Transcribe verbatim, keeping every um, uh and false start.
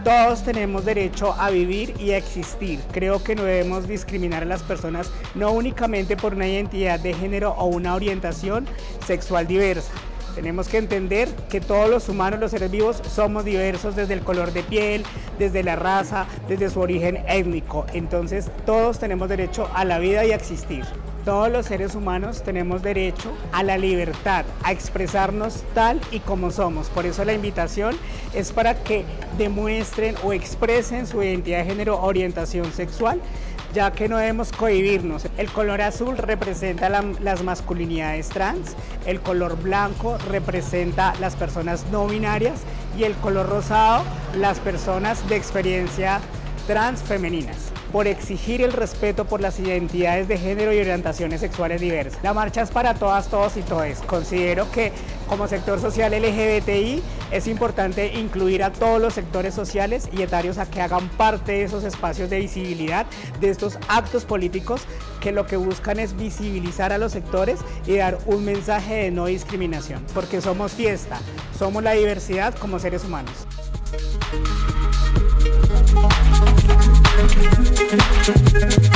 Todos tenemos derecho a vivir y a existir. Creo que no debemos discriminar a las personas no únicamente por una identidad de género o una orientación sexual diversa. Tenemos que entender que todos los humanos, los seres vivos, somos diversos desde el color de piel, desde la raza, desde su origen étnico. Entonces, todos tenemos derecho a la vida y a existir. Todos los seres humanos tenemos derecho a la libertad, a expresarnos tal y como somos. Por eso la invitación es para que demuestren o expresen su identidad de género o orientación sexual, ya que no debemos cohibirnos. El color azul representa la, las masculinidades trans, el color blanco representa las personas no binarias y el color rosado las personas de experiencia trans femeninas, por exigir el respeto por las identidades de género y orientaciones sexuales diversas. La marcha es para todas, todos y todes. Considero que como sector social L G B T I es importante incluir a todos los sectores sociales y etarios a que hagan parte de esos espacios de visibilidad, de estos actos políticos que lo que buscan es visibilizar a los sectores y dar un mensaje de no discriminación, porque somos fiesta, somos la diversidad como seres humanos. Thank you.